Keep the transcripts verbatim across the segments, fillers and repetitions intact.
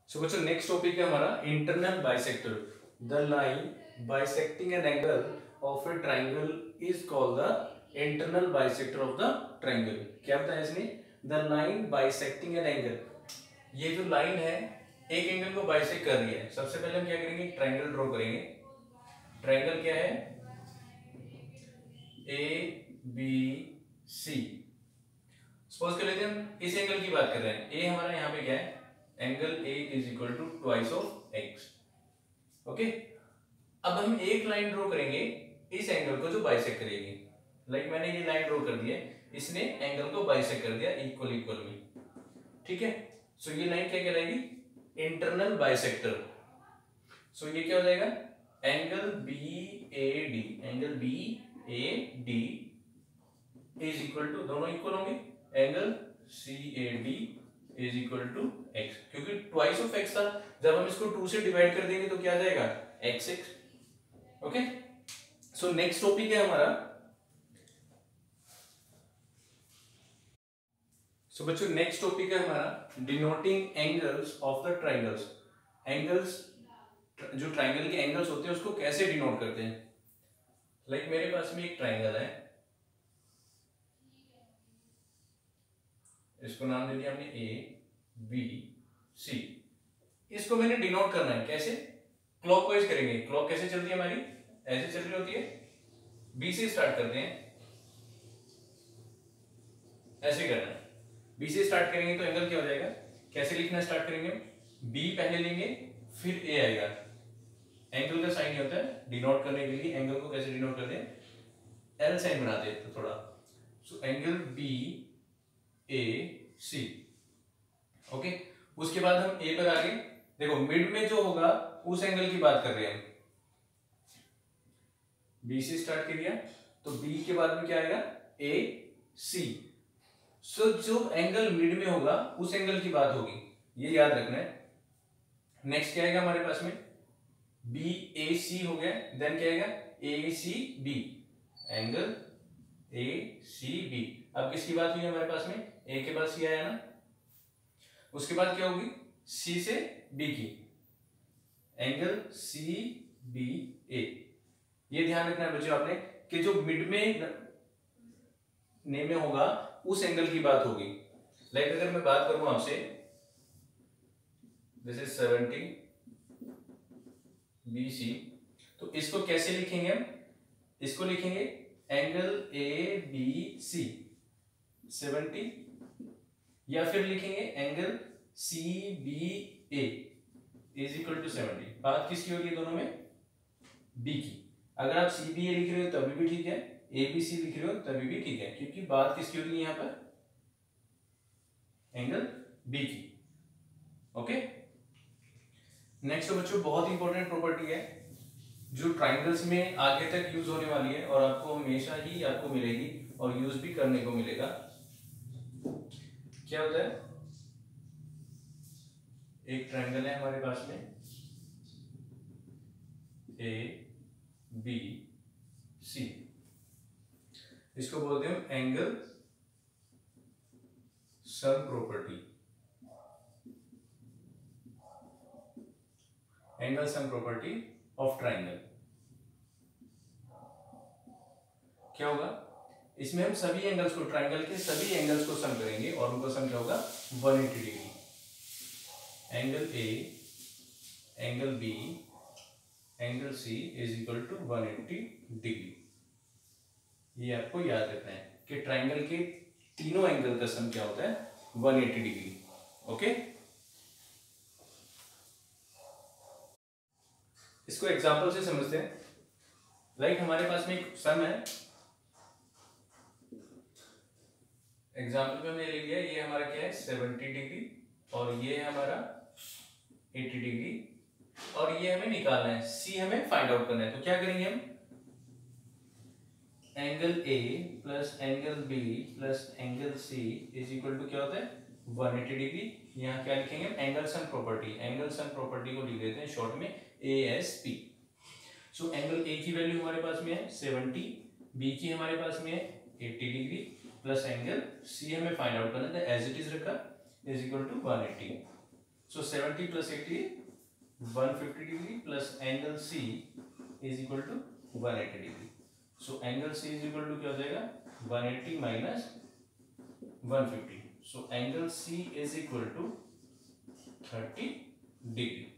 सो बच्चों next topic है हमारा internal bisector. The line bisecting an angle of a triangle is called the internal bisector of the triangle. क्या बताया इसने? The line bisecting an angle, ये जो line है एक एंगल को बाइसेक्ट कर रही है। सबसे पहले हम क्या करेंगे, ट्राइंगल ड्रॉ करेंगे। ट्राइंगल क्या है? ए बी सी। सपोज कर लेते हैं हम इस एंगल की बात कर रहे हैं। ए हमारा यहाँ पे क्या है? Angle A is equal to twice of X. Okay, अब हम एक लाइन ड्रॉ करेंगे इस एंगल को जो बाइसेक्ट करेगी। लाइक मैंने ये लाइन ड्रॉ कर दी है, इसने एंगल को बाइसेक्ट कर दिया इक्वल इक्वल में। ठीक है, सो ये लाइन क्या कहलाएगी? Internal bisector. सो ये क्या हो जाएगा? Angle B A D, angle B A D is equal to, दोनों इक्वल होंगे, angle C A D is equal to X, क्योंकि ट्वाइस ऑफ एक्स था। जब हम इसको टू से डिवाइड कर देंगे तो क्या आ जाएगा? X X. Okay, so next topic है हमारा। सो so, बच्चों नेक्स्ट टॉपिक है हमारा denoting angles of the triangles. Angles, जो ट्राइंगल के एंगल्स होते हैं उसको कैसे डिनोट करते हैं। लाइक like मेरे पास में एक ट्राइंगल है, इसको नाम दे दिया हमने ए बी सी। इसको मैंने डिनोट करना है, कैसे? क्लॉकवाइज करेंगे। क्लॉक कैसे चलती है हमारी? ऐसे चल रही होती है। बी से स्टार्ट करते हैं, ऐसे करना है। बी से स्टार्ट करेंगे तो एंगल क्या हो जाएगा? कैसे लिखना स्टार्ट करेंगे? बी पहले लेंगे फिर ए आएगा। एंगल का साइन ये होता है डिनोट करने के लिए। एंगल को कैसे डिनोट करते हैं? एल साइन बनाते हैं तो थोड़ा। So angle B A C. Okay, उसके बाद हम ए पर आगे देखो, मिड में जो होगा उस एंगल की बात कर रहे हैं हम। बी से स्टार्ट किया तो बी के बाद में क्या आएगा? ए सी। सो जो एंगल मिड में होगा उस एंगल की बात होगी, ये याद रखना है। नेक्स्ट क्या आएगा हमारे पास में? बी ए सी हो गया, देन क्या आएगा? A C B, angle A C B. अब किसकी बात हुई हमारे पास में? ए के बाद सी आया ना, उसके बाद क्या होगी? सी से बी की, एंगल सी बी ए। ये ध्यान रखना है बच्चों आपने कि जो मिड में ने में होगा उस एंगल की बात होगी। लाइक अगर मैं बात करूं आपसे, this is seventy B C, तो इसको कैसे लिखेंगे हम? इसको लिखेंगे angle A B C seventy, या फिर लिखेंगे angle C B A is equal to seventy. बात किसकी हो रही है दोनों में? बी की। अगर आप सी बी ए लिख रहे हो तभी भी ठीक है, ए बी सी लिख रहे हो तभी भी ठीक है, क्योंकि बात किसकी हो रही है यहां पर? एंगल बी की। ओके, नेक्स्ट बच्चों बहुत इंपॉर्टेंट प्रॉपर्टी है जो ट्राइंगल्स में आगे तक यूज होने वाली है और आपको हमेशा ही आपको मिलेगी और यूज भी करने को मिलेगा। क्या होता है? एक ट्राइंगल है हमारे पास में ए बी सी, इसको बोलते हैं angle sum property. Angle sum property of triangle. क्या होगा इसमें? हम सभी एंगल्स को, ट्राइंगल के सभी एंगल्स को सम करेंगे और उनका सम क्या होगा? One eighty degree. Angle A, angle B, angle C is equal to one eighty degree. ये आपको याद रखना है कि ट्राइंगल के तीनों एंगल का सम क्या होता है? One eighty degree. ओके, इसको एग्जांपल से समझते हैं। लाइक हमारे पास में एक सम है, एग्जांपल में हमने ले लिया, ये हमारा क्या है? सेवेंटी डिग्री, और ये है हमारा एटी डिग्री, और ये हमें निकालना है, सी हमें फाइंड आउट करना है। तो क्या करेंगे हम? Angle A plus angle B plus angle C is equal to क्या होता है? One eighty degree. यहाँ क्या लिखेंगे? Angle sum property. Angle sum property को लिख देते हैं शॉर्ट में A S P. So angle A की वैल्यू हमारे पास में है सेवेंटी, बी की हमारे पास में है eighty degree, plus angle C हमें फाइंड आउट करना है, एज इट इज रखा, is equal to one eighty. So seventy plus eighty one fifty degree plus angle C is equal to one eighty degree. So angle C is equal to क्या हो जाएगा one eighty minus one fifty. So angle C is equal to thirty degree.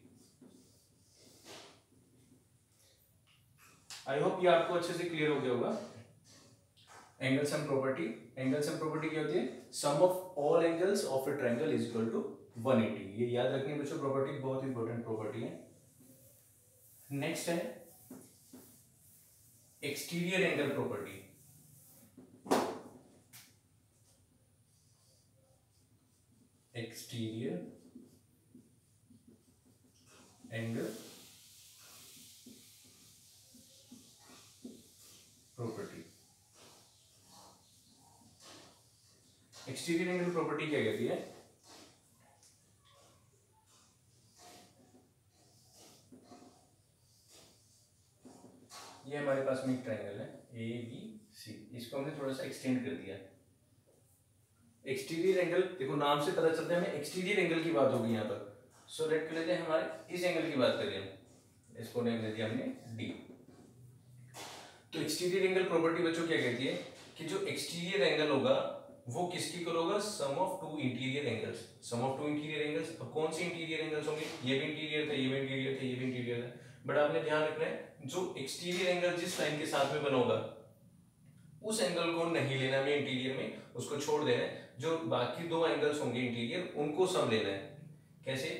I hope ये आपको अच्छे से clear हो गया होगा। Angle sum property, angle sum property क्या होती है, sum of all angles of a triangle is equal to one eighty. ये याद रखनी है बच्चों, प्रॉपर्टी बहुत इंपॉर्टेंट प्रॉपर्टी है। नेक्स्ट है exterior angle property. Exterior angle property. Exterior angle property क्या कहती है, ये हमारे पास में एक ट्रायंगल है ए बी सी, इसको हमने थोड़ा सा एक्सटेंड कर दिया। एक्सटीरियर एंगल देखो नाम से पता चलता है हमें एक्सटीरियर एंगल की बात होगी यहाँ पर। सो लेट कर लेते हैं हमारे इस एंगल की बात करें हम, इसको नेम दे दिया हमने डी। तो एक्सटीरियर एंगल प्रॉपर्टी बच्चों क्या कहती है कि जो एक्सटीरियर एंगल होगा वो किसकी इक्वल होगा, sum of two interior angles. Sum of two interior angles, अब कौन से इंटीरियर एंगल्स होंगे, ये भी इंटीरियर था, ये भी इंटीरियर था, ये भी इंटीरियर था, बट आपने ध्यान रखना है जो एक्सटीरियर एंगल जिस लाइन के साथ में बना होगा उस एंगल को नहीं लेना हमें इंटीरियर में, उसको छोड़ देना है। जो बाकी दो एंगल्स होंगे इंटीरियर उनको सम लेना है। कैसे,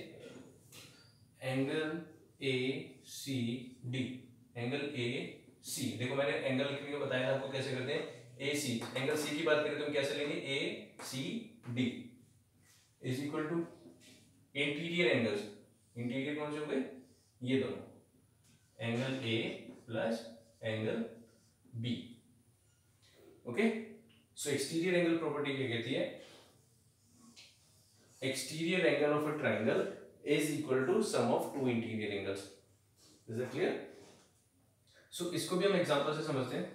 angle A C D, angle A C, देखो मैंने एंगल लिखने को बताया आपको कैसे करते हैं, ए सी, एंगल सी की बात करें तो हम कैसे लेंगे, A C D is equal to interior angles, interior कौन से हो गए, ये दोनों, angle A plus angle B. Okay, so exterior angle property क्या कहती है, exterior angle of a triangle is equal to sum of two interior angles. Is it clear? So इसको भी हम एग्जांपल से समझते हैं।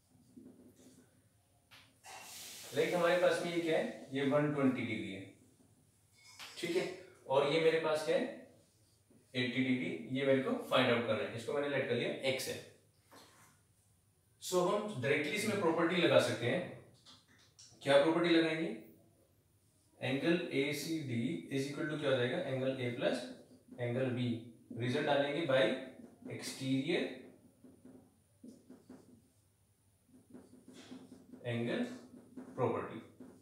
लाइक हमारे पास में ये क्या है, ये वन ट्वेंटी डिग्री है, ठीक है, और ये मेरे पास क्या है एटी डिग्री, ये मेरे को फाइंड आउट करना है, इसको मैंने लेट कर लिया एक्स है। सो so, हम डायरेक्टली इसमें प्रॉपर्टी लगा सकते हैं। क्या प्रॉपर्टी लगाएंगे, angle A C D is equal to क्या हो जाएगा, angle A plus angle B, result डालेंगे by exterior angle property.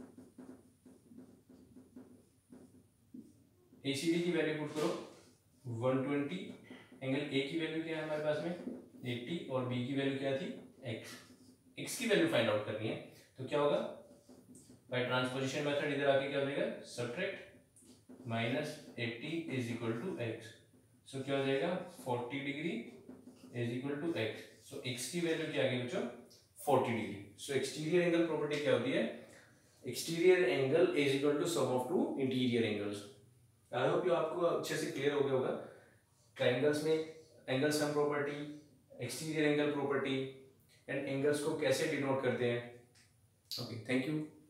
A C D की वैल्यू पुट करो वन ट्वेंटी, एंगल ए की वैल्यू क्या है हमारे पास में एटी और बी की वैल्यू क्या थी x। x की वैल्यू फाइंड आउट करनी है तो क्या होगा, बाय ट्रांसपोजिशन मेथड इधर आके क्या हो जाएगा, subtract minus eighty is equal to x। So क्या हो जाएगा forty degree is equal to x। So x की वैल्यू क्या आ गई बच्चों forty degree. So exterior angle property क्या होती है, exterior angle is equal to sum of two interior angles. I hope ये आपको अच्छे से क्लियर हो गया होगा। ट्रायंगल्स में angle sum property, exterior angle property and angles को कैसे डिनोट करते हैं। ओके, थैंक यू।